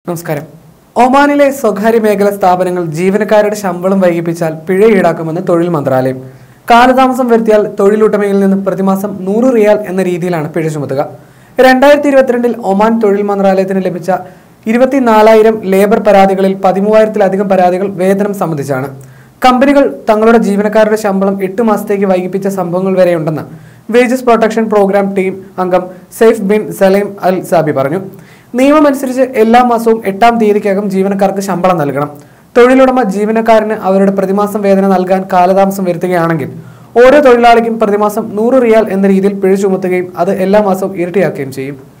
നമസ്കാരം. ഒമാനിലെ സ്വകാര്യ മേഖലാ സ്ഥാപനങ്ങൾ ജീവനക്കാരുടെ ശമ്പളം വൈകിപ്പിച്ചാൽ പിഴ ഈടാക്കുമെന്ന് തൊഴിൽ മന്ത്രാലയം. കാലതാമസം വരുത്തിയാൽ തൊഴിലുടമയിൽ നിന്ന് പ്രതിമാസം 100 റിയാൽ എന്ന രീതിയിലാണ് പിഴ ചുമത്തുക. 2022 ഒമാൻ തൊഴിൽ മന്ത്രാലയത്തിന് ലഭിച്ച 24,000 ലേബർ പരാതികളിൽ 13,000-ലധികം പരാതികൾ വേതനം സംബന്ധിച്ചാണ്. കമ്പനികൾ തങ്ങളുടെ ജീവനക്കാരുടെ ശമ്പളം 8 മാസത്തേക്ക് വൈകിപ്പിച്ച സംഭവങ്ങൾ വരെയുണ്ടെന്ന് വേജസ് പ്രൊട്ടക്ഷൻ പ്രോഗ്രാം ടീം അംഗം Saif bin Salim Al Sabi പറഞ്ഞു. നിയമമനുസരിച്ച് എല്ലാ മാസവും 8-ാം തീയതിക്കകം ജീവനക്കാർക്ക് ശമ്പളം നൽകണം. തൊഴിലുടമ ജീവനക്കാരന് അവരുടെ പ്രതിമാസം വേതനം നൽകാൻ കാലതാമസം വരുത്തുകയാണെങ്കിൽ ഓരോ തൊഴിലാളിക്കും പ്രതിമാസം 100 റിയാൽ എന്ന രീതിയിൽ പിഴ ചുമത്തുകയും അത് എല്ലാ മാസവും ഇരട്ടിയാക്കുകയും ചെയ്യും.